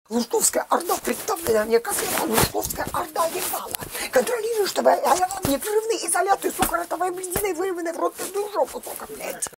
Лужковская орда представлена мне как это Лужковская орда ебала. Контролирую, чтобы я вам непрерывные изоляты сукаротовой блядиной вырванной в рот пизду жопу, сука, блядь.